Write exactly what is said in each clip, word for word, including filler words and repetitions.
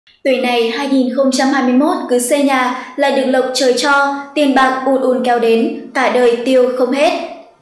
Tuổi này hai nghìn không trăm hai mươi mốt cứ xây nhà là được lộc trời cho, tiền bạc ùn ùn kéo đến, cả đời tiêu không hết.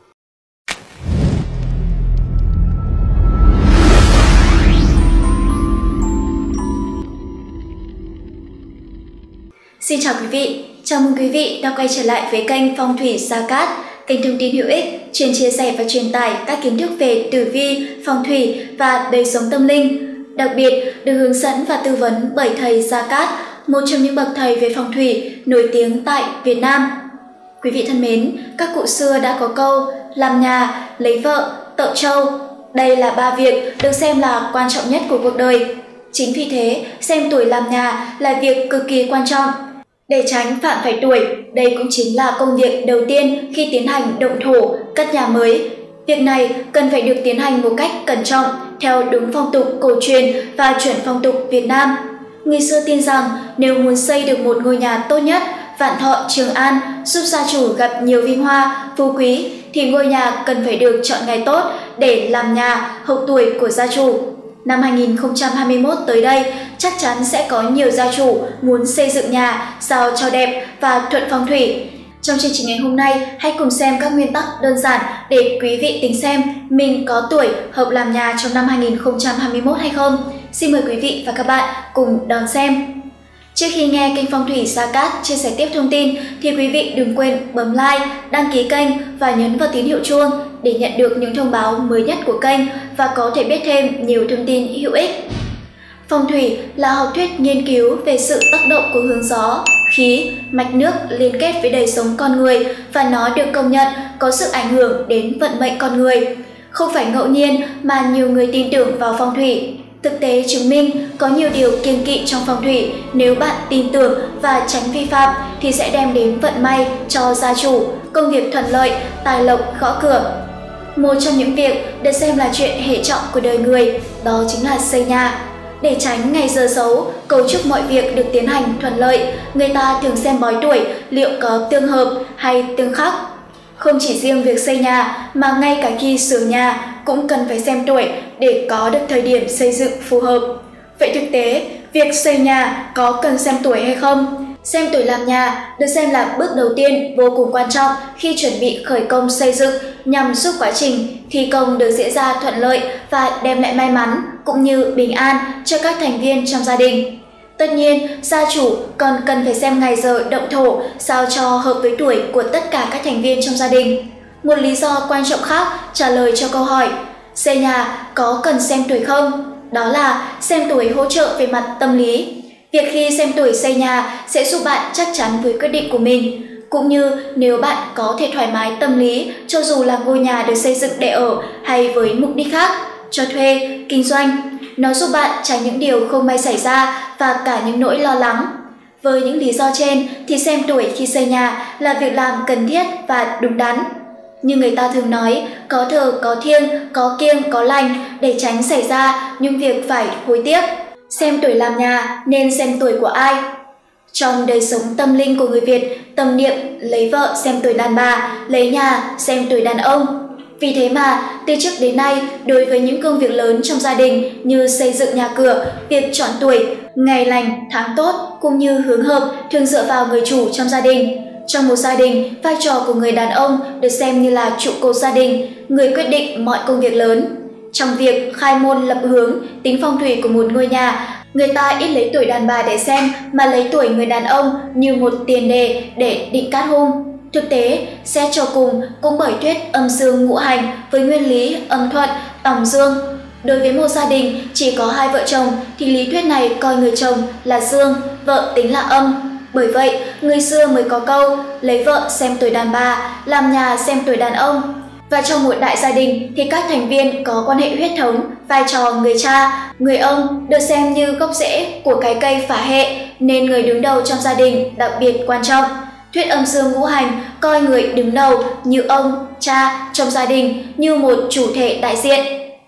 Xin chào quý vị, chào mừng quý vị đã quay trở lại với kênh Phong thủy Gia Cát, kênh thông tin hữu ích, chuyên chia sẻ và truyền tải các kiến thức về tử vi, phong thủy và đời sống tâm linh. Đặc biệt được hướng dẫn và tư vấn bởi thầy Gia Cát, một trong những bậc thầy về phong thủy nổi tiếng tại Việt Nam. Quý vị thân mến, các cụ xưa đã có câu làm nhà, lấy vợ, tậu trâu. Đây là ba việc được xem là quan trọng nhất của cuộc đời. Chính vì thế, xem tuổi làm nhà là việc cực kỳ quan trọng. Để tránh phạm phải tuổi, đây cũng chính là công việc đầu tiên khi tiến hành động thổ, cất nhà mới. Việc này cần phải được tiến hành một cách cẩn trọng, theo đúng phong tục cổ truyền và chuẩn phong tục Việt Nam. Người xưa tin rằng nếu muốn xây được một ngôi nhà tốt nhất, vạn thọ trường an, giúp gia chủ gặp nhiều vinh hoa, phú quý, thì ngôi nhà cần phải được chọn ngày tốt để làm nhà hậu tuổi của gia chủ. Năm hai nghìn không trăm hai mươi mốt tới đây, chắc chắn sẽ có nhiều gia chủ muốn xây dựng nhà sao cho đẹp và thuận phong thủy. Trong chương trình ngày hôm nay, hãy cùng xem các nguyên tắc đơn giản để quý vị tính xem mình có tuổi hợp làm nhà trong năm hai nghìn không trăm hai mươi mốt hay không. Xin mời quý vị và các bạn cùng đón xem. Trước khi nghe kênh Phong thủy Gia Cát chia sẻ tiếp thông tin thì quý vị đừng quên bấm like, đăng ký kênh và nhấn vào tín hiệu chuông để nhận được những thông báo mới nhất của kênh và có thể biết thêm nhiều thông tin hữu ích. Phong thủy là học thuyết nghiên cứu về sự tác động của hướng gió, khí, mạch nước liên kết với đời sống con người và nó được công nhận có sự ảnh hưởng đến vận mệnh con người. Không phải ngẫu nhiên mà nhiều người tin tưởng vào phong thủy. Thực tế chứng minh có nhiều điều kiêng kỵ trong phong thủy, nếu bạn tin tưởng và tránh vi phạm thì sẽ đem đến vận may cho gia chủ, công việc thuận lợi, tài lộc gõ cửa. Một trong những việc được xem là chuyện hệ trọng của đời người, đó chính là xây nhà. Để tránh ngày giờ xấu, cầu chúc mọi việc được tiến hành thuận lợi, người ta thường xem bói tuổi liệu có tương hợp hay tương khắc. Không chỉ riêng việc xây nhà mà ngay cả khi sửa nhà cũng cần phải xem tuổi để có được thời điểm xây dựng phù hợp. Vậy thực tế, việc xây nhà có cần xem tuổi hay không? Xem tuổi làm nhà được xem là bước đầu tiên vô cùng quan trọng khi chuẩn bị khởi công xây dựng nhằm giúp quá trình thi công được diễn ra thuận lợi và đem lại may mắn cũng như bình an cho các thành viên trong gia đình. Tất nhiên, gia chủ còn cần phải xem ngày giờ động thổ sao cho hợp với tuổi của tất cả các thành viên trong gia đình. Một lý do quan trọng khác trả lời cho câu hỏi xây nhà có cần xem tuổi không? Đó là xem tuổi hỗ trợ về mặt tâm lý. Việc khi xem tuổi xây nhà sẽ giúp bạn chắc chắn với quyết định của mình. Cũng như nếu bạn có thể thoải mái tâm lý cho dù là ngôi nhà được xây dựng để ở hay với mục đích khác, cho thuê, kinh doanh. Nó giúp bạn tránh những điều không may xảy ra và cả những nỗi lo lắng. Với những lý do trên thì xem tuổi khi xây nhà là việc làm cần thiết và đúng đắn. Như người ta thường nói, có thờ có thiêng, có kiêng có lành để tránh xảy ra những việc phải hối tiếc. Xem tuổi làm nhà nên xem tuổi của ai? Trong đời sống tâm linh của người Việt, tâm niệm lấy vợ xem tuổi đàn bà, lấy nhà xem tuổi đàn ông. Vì thế mà, từ trước đến nay, đối với những công việc lớn trong gia đình như xây dựng nhà cửa, việc chọn tuổi, ngày lành, tháng tốt cũng như hướng hợp thường dựa vào người chủ trong gia đình. Trong một gia đình, vai trò của người đàn ông được xem như là trụ cột gia đình, người quyết định mọi công việc lớn. Trong việc khai môn lập hướng, tính phong thủy của một ngôi nhà, người ta ít lấy tuổi đàn bà để xem mà lấy tuổi người đàn ông như một tiền đề để định cát hôn. Thực tế, xét cho cùng cũng bởi thuyết âm dương ngũ hành với nguyên lý âm thuận, tòng dương. Đối với một gia đình chỉ có hai vợ chồng thì lý thuyết này coi người chồng là dương, vợ tính là âm. Bởi vậy, người xưa mới có câu lấy vợ xem tuổi đàn bà, làm nhà xem tuổi đàn ông. Và trong một đại gia đình thì các thành viên có quan hệ huyết thống, vai trò người cha, người ông được xem như gốc rễ của cái cây phả hệ, nên người đứng đầu trong gia đình đặc biệt quan trọng. Thuyết âm dương ngũ hành coi người đứng đầu như ông, cha trong gia đình như một chủ thể đại diện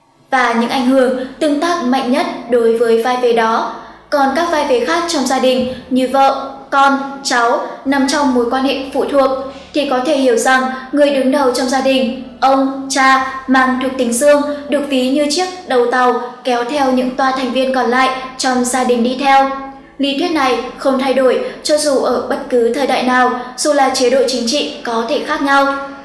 và những ảnh hưởng tương tác mạnh nhất đối với vai vế đó. Còn các vai vế khác trong gia đình như vợ, con, cháu nằm trong mối quan hệ phụ thuộc. thì có thể hiểu rằng người đứng đầu trong gia đình, ông, cha mang thuộc tính dương được ví như chiếc đầu tàu kéo theo những toa thành viên còn lại trong gia đình đi theo. Lý thuyết này không thay đổi cho dù ở bất cứ thời đại nào, dù là chế độ chính trị có thể khác nhau.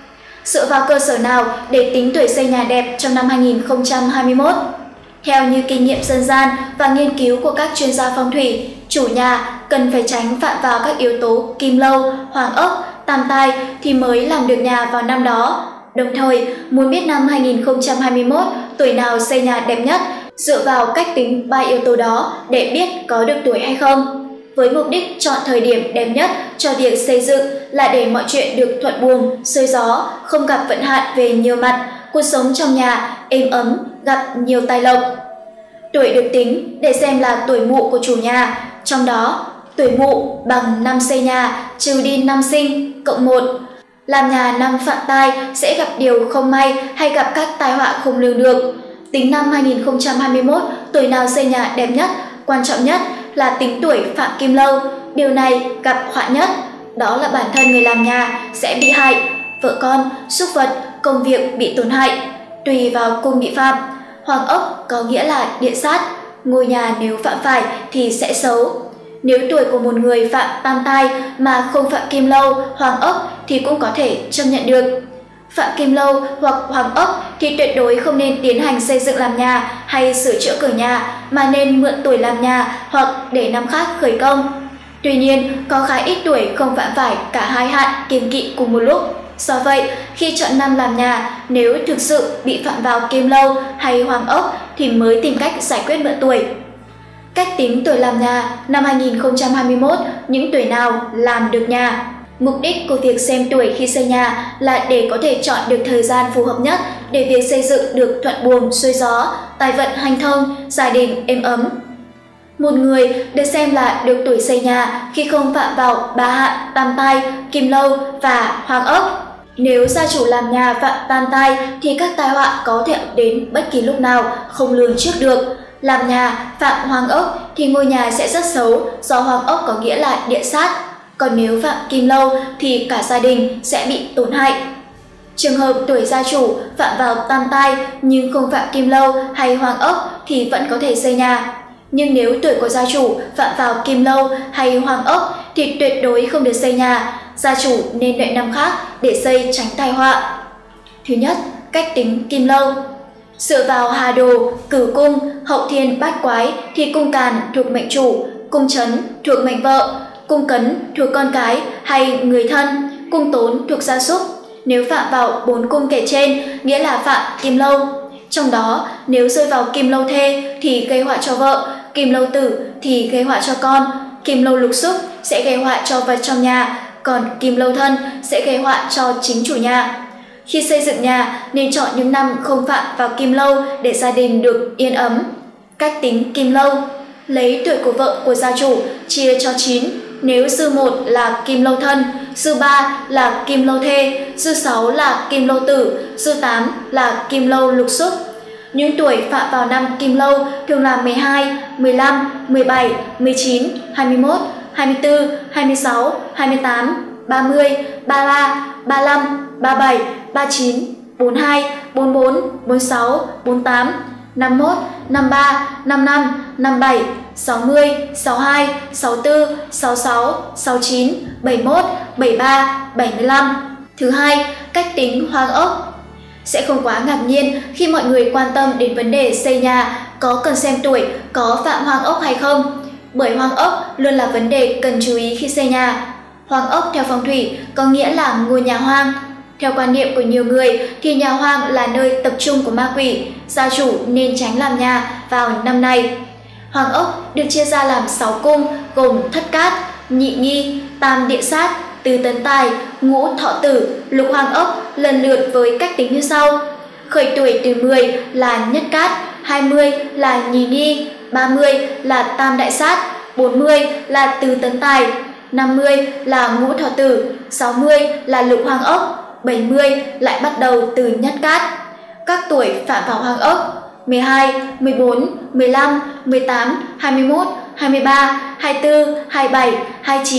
Dựa vào cơ sở nào để tính tuổi xây nhà đẹp trong năm hai nghìn không trăm hai mươi mốt? Theo như kinh nghiệm dân gian và nghiên cứu của các chuyên gia phong thủy, chủ nhà cần phải tránh phạm vào các yếu tố kim lâu, hoàng ốc, tam tai thì mới làm được nhà vào năm đó. Đồng thời, muốn biết năm hai nghìn không trăm hai mươi mốt tuổi nào xây nhà đẹp nhất, dựa vào cách tính ba yếu tố đó để biết có được tuổi hay không. Với mục đích chọn thời điểm đẹp nhất cho việc xây dựng là để mọi chuyện được thuận buồm, xuôi gió, không gặp vận hạn về nhiều mặt, cuộc sống trong nhà êm ấm, gặp nhiều tài lộc. Tuổi được tính để xem là tuổi mụ của chủ nhà, trong đó tuổi mụ bằng năm xây nhà trừ đi năm sinh cộng một. Làm nhà năm phạm tai sẽ gặp điều không may hay gặp các tai họa không lường được. Tính năm hai nghìn không trăm hai mươi mốt tuổi nào xây nhà đẹp nhất, quan trọng nhất là tính tuổi phạm kim lâu. Điều này gặp họa nhất, đó là bản thân người làm nhà sẽ bị hại, vợ con, súc vật, công việc bị tổn hại. Tùy vào cung bị phạm, hoàng ốc có nghĩa là địa sát, ngôi nhà nếu phạm phải thì sẽ xấu. Nếu tuổi của một người phạm tam tai mà không phạm kim lâu, hoàng ốc thì cũng có thể chấp nhận được. Phạm kim lâu hoặc hoàng ốc thì tuyệt đối không nên tiến hành xây dựng làm nhà hay sửa chữa cửa nhà, mà nên mượn tuổi làm nhà hoặc để năm khác khởi công. Tuy nhiên, có khá ít tuổi không phạm phải cả hai hạn kiêng kỵ cùng một lúc. Do vậy, khi chọn năm làm nhà, nếu thực sự bị phạm vào kim lâu hay hoàng ốc thì mới tìm cách giải quyết mượn tuổi. Cách tính tuổi làm nhà năm hai nghìn không trăm hai mươi mốt, những tuổi nào làm được nhà. Mục đích của việc xem tuổi khi xây nhà là để có thể chọn được thời gian phù hợp nhất để việc xây dựng được thuận buồm xuôi gió, tài vận hanh thông, gia đình êm ấm. Một người được xem là được tuổi xây nhà khi không phạm vào ba hạn tam tai, kim lâu và hoàng ốc. Nếu gia chủ làm nhà phạm tam tai thì các tai họa có thể đến bất kỳ lúc nào, không lường trước được. Làm nhà phạm hoàng ốc thì ngôi nhà sẽ rất xấu, do hoàng ốc có nghĩa là địa sát. Còn nếu phạm kim lâu thì cả gia đình sẽ bị tổn hại. Trường hợp tuổi gia chủ phạm vào tam tai nhưng không phạm kim lâu hay hoàng ốc thì vẫn có thể xây nhà. Nhưng nếu tuổi của gia chủ phạm vào kim lâu hay hoàng ốc thì tuyệt đối không được xây nhà. Gia chủ nên đợi năm khác để xây tránh tai họa. Thứ nhất, cách tính kim lâu. Dựa vào hà đồ, cửu cung, hậu thiên bát quái thì cung càn thuộc mệnh chủ, cung trấn thuộc mệnh vợ, cung cấn thuộc con cái hay người thân, cung tốn thuộc gia súc. Nếu phạm vào bốn cung kể trên nghĩa là phạm kim lâu. Trong đó, nếu rơi vào kim lâu thê thì gây họa cho vợ, kim lâu tử thì gây họa cho con, kim lâu lục xúc sẽ gây họa cho vật trong nhà, còn kim lâu thân sẽ gây họa cho chính chủ nhà. Khi xây dựng nhà nên chọn những năm không phạm vào kim lâu để gia đình được yên ấm. Cách tính kim lâu: lấy tuổi của vợ của gia chủ chia cho chín. Nếu dư một là kim lâu thân, dư ba là kim lâu thê, dư sáu là kim lâu tử, dư tám là kim lâu lục xúc. Những tuổi phạm vào năm kim lâu thường là mười hai, mười lăm, mười bảy, mười chín, hai mươi mốt, hai mươi tư, hai mươi sáu, hai mươi tám, ba mươi, ba mươi ba, ba mươi lăm, ba mươi bảy, ba mươi chín, bốn mươi hai, bốn mươi bốn, bốn mươi sáu, bốn mươi tám, năm mươi mốt, năm mươi ba, năm mươi lăm, năm mươi bảy, sáu mươi, sáu mươi hai, sáu mươi tư, sáu mươi sáu, sáu mươi chín, bảy mươi mốt, bảy mươi ba, bảy mươi lăm. Thứ hai, cách tính hoàng ốc. Sẽ không quá ngạc nhiên khi mọi người quan tâm đến vấn đề xây nhà có cần xem tuổi có phạm hoàng ốc hay không, bởi hoàng ốc luôn là vấn đề cần chú ý khi xây nhà. Hoàng ốc theo phong thủy có nghĩa là ngôi nhà hoang. Theo quan niệm của nhiều người thì nhà hoang là nơi tập trung của ma quỷ, gia chủ nên tránh làm nhà vào năm này. Hoàng ốc được chia ra làm sáu cung gồm thất cát, nhị nghi, tam địa sát, tứ tấn tài, ngũ thọ tử, lục hoàng ốc lần lượt với cách tính như sau. Khởi tuổi từ mười là nhất cát, hai mươi là nhì nghi, ba mươi là tam đại sát, bốn mươi là tứ tấn tài, năm mươi là ngũ thọ tử, sáu mươi là lục hoàng ốc, bảy mươi lại bắt đầu từ nhất cát. Các tuổi phạm vào hoàng ốc: mười hai, mười bốn, mười lăm, mười tám, hai mươi mốt, hai mươi ba, hai mươi tư, hai mươi bảy, hai mươi chín,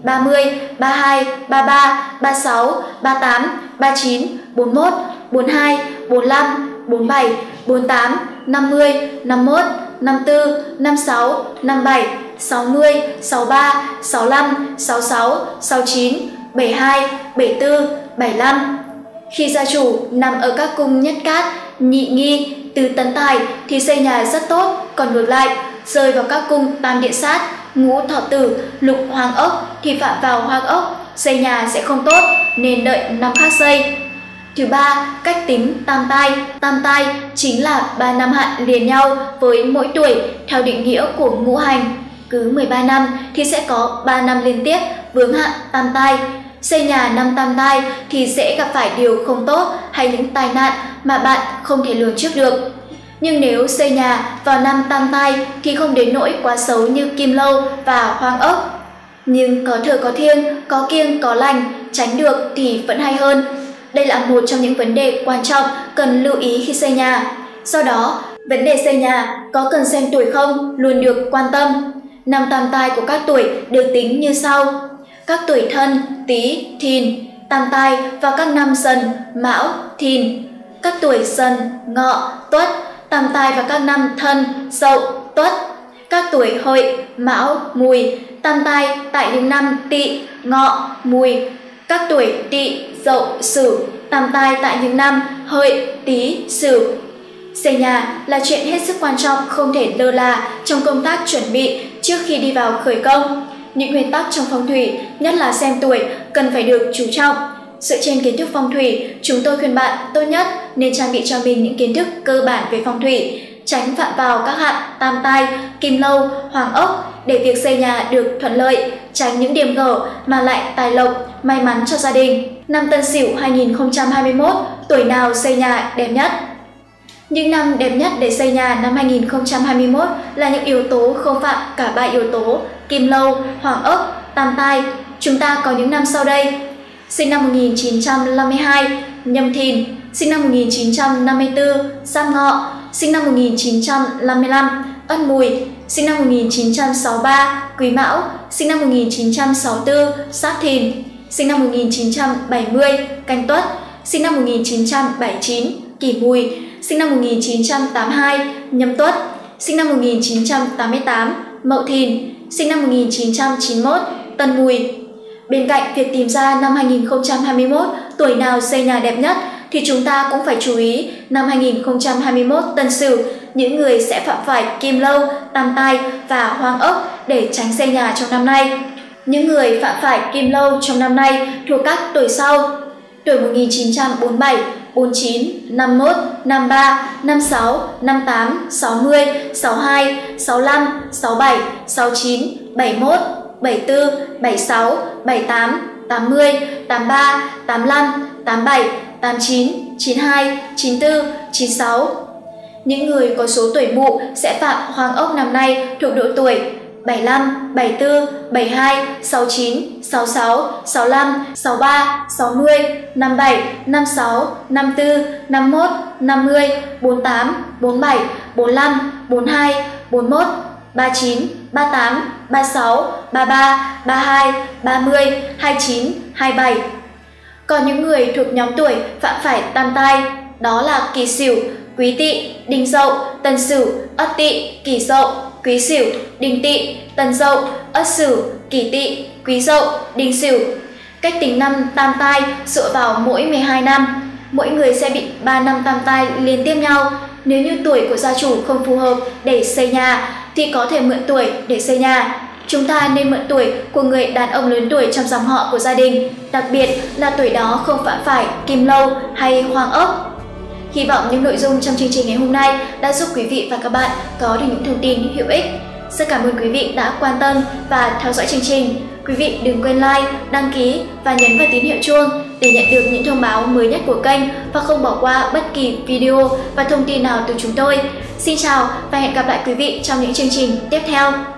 ba mươi, ba mươi hai, ba mươi ba, ba mươi sáu, ba mươi tám, ba mươi chín, bốn mươi mốt, bốn mươi hai, bốn mươi lăm, bốn mươi bảy, bốn mươi tám, năm mươi, năm mươi mốt, năm mươi tư, năm mươi sáu, năm mươi bảy, sáu mươi, sáu mươi ba, sáu mươi lăm, sáu mươi sáu, sáu mươi chín, bảy mươi hai, bảy mươi tư, bảy mươi lăm. Khi gia chủ nằm ở các cung Nhất Cát, Nhị Nghi, Tứ Tấn Tài thì xây nhà rất tốt, còn ngược lại, rơi vào các cung Tam Địa Sát, Ngũ Thọ Tử, Lục Hoàng Ốc thì phạm vào Hoàng Ốc, xây nhà sẽ không tốt nên đợi năm khác xây. Thứ ba, cách tính tam tai. Tam tai chính là ba năm hạn liền nhau với mỗi tuổi theo định nghĩa của ngũ hành. Cứ mười ba năm thì sẽ có ba năm liên tiếp vướng hạn tam tai. Xây nhà năm tam tai thì sẽ gặp phải điều không tốt hay những tai nạn mà bạn không thể lường trước được. Nhưng nếu xây nhà vào năm tam tai thì không đến nỗi quá xấu như Kim Lâu và Hoang Ốc. Nhưng có thở có thiêng, có kiêng có lành, tránh được thì vẫn hay hơn. Đây là một trong những vấn đề quan trọng cần lưu ý khi xây nhà. Do đó, vấn đề xây nhà có cần xem tuổi không luôn được quan tâm. Năm tam tai của các tuổi được tính như sau. Các tuổi Thân, Tý, Thìn, tam tai vào các năm Dần, Mão, Thìn. Các tuổi Dần, Ngọ, Tuất, tam tai vào các năm Thân, Dậu, Tuất. Các tuổi Hợi, Mão, Mùi, tam tai tại những năm Tỵ, Ngọ, Mùi. Các tuổi Tỵ, Dậu, Sửu, tam tai tại những năm Hợi, Tý, Sửu. Xây nhà là chuyện hết sức quan trọng không thể lơ là trong công tác chuẩn bị trước khi đi vào khởi công. Những nguyên tắc trong phong thủy, nhất là xem tuổi, cần phải được chú trọng. Dựa trên kiến thức phong thủy, chúng tôi khuyên bạn tốt nhất nên trang bị cho mình những kiến thức cơ bản về phong thủy, tránh phạm vào các hạn tam tai, Kim Lâu, Hoàng Ốc để việc xây nhà được thuận lợi, tránh những điểm gở mà lại tài lộc, may mắn cho gia đình. Năm Tân Sửu hai nghìn không trăm hai mươi mốt, tuổi nào xây nhà đẹp nhất? Những năm đẹp nhất để xây nhà năm hai nghìn không trăm hai mươi mốt là những yếu tố không phạm cả ba yếu tố Kim Lâu, Hoàng Ốc, tam tai. Chúng ta có những năm sau đây. Sinh năm một nghìn chín trăm năm mươi hai, Nhâm Thìn. Sinh năm một nghìn chín trăm năm mươi tư, Giáp Ngọ. Sinh năm một nghìn chín trăm năm mươi lăm, Ất Mùi. Sinh năm một nghìn chín trăm sáu mươi ba, Quý Mão. Sinh năm một nghìn chín trăm sáu mươi tư, Giáp Thìn. Sinh năm một nghìn chín trăm bảy mươi, Canh Tuất. Sinh năm một nghìn chín trăm bảy mươi chín, Kỷ Mùi. Sinh năm một nghìn chín trăm tám mươi hai, Nhâm Tuất. Sinh năm một nghìn chín trăm tám mươi tám, Mậu Thìn. Sinh năm một nghìn chín trăm chín mươi mốt, Tân Mùi. Bên cạnh việc tìm ra năm hai nghìn không trăm hai mươi mốt tuổi nào xây nhà đẹp nhất thì chúng ta cũng phải chú ý năm hai nghìn không trăm hai mươi mốt Tân Sửu, những người sẽ phạm phải Kim Lâu, tam tai và Hoang Ốc để tránh xây nhà trong năm nay. Những người phạm phải Kim Lâu trong năm nay thuộc các tuổi sau: tuổi một nghìn chín trăm bốn mươi bảy, bốn mươi chín, năm mươi mốt, năm mươi ba, năm mươi sáu, năm mươi tám, sáu mươi, sáu mươi hai, sáu mươi lăm, sáu mươi bảy, sáu mươi chín, bảy mươi mốt, bảy mươi tư, bảy mươi sáu, bảy mươi tám, tám mươi, tám mươi ba, tám mươi lăm, tám mươi bảy, tám mươi chín, chín mươi hai, chín mươi tư, chín mươi sáu. Những người có số tuổi mụ sẽ phạm Hoang Ốc năm nay thuộc độ tuổi bảy mươi lăm, bảy mươi tư, bảy mươi hai, sáu mươi chín, sáu mươi sáu, sáu mươi lăm, sáu mươi ba, sáu mươi, năm mươi bảy, năm mươi sáu, năm mươi tư, năm mươi mốt, năm mươi, bốn mươi tám, bốn mươi bảy, bốn mươi lăm, bốn mươi hai, bốn mươi mốt, ba mươi chín, ba mươi tám, ba mươi sáu, ba mươi ba, ba mươi hai, ba mươi, hai mươi chín, hai mươi bảy. Còn những người thuộc nhóm tuổi phạm phải tam tai đó là Kỷ Sửu, Quý Tỵ, Đinh Dậu, Tân Sửu, Ất Tỵ, Kỷ Dậu, Quý Sửu, Đinh Tỵ, Tân Dậu, Ất Sửu, Kỷ Tỵ, Quý Dậu, Đinh Sửu. Cách tính năm tam tai dựa vào mỗi mười hai năm. Mỗi người sẽ bị ba năm tam tai liên tiếp nhau. Nếu như tuổi của gia chủ không phù hợp để xây nhà thì có thể mượn tuổi để xây nhà. Chúng ta nên mượn tuổi của người đàn ông lớn tuổi trong dòng họ của gia đình, đặc biệt là tuổi đó không phạm phải Kim Lâu hay Hoang Ốc. Hy vọng những nội dung trong chương trình ngày hôm nay đã giúp quý vị và các bạn có được những thông tin hữu ích. Rất cảm ơn quý vị đã quan tâm và theo dõi chương trình. Quý vị đừng quên like, đăng ký và nhấn vào tín hiệu chuông để nhận được những thông báo mới nhất của kênh và không bỏ qua bất kỳ video và thông tin nào từ chúng tôi. Xin chào và hẹn gặp lại quý vị trong những chương trình tiếp theo.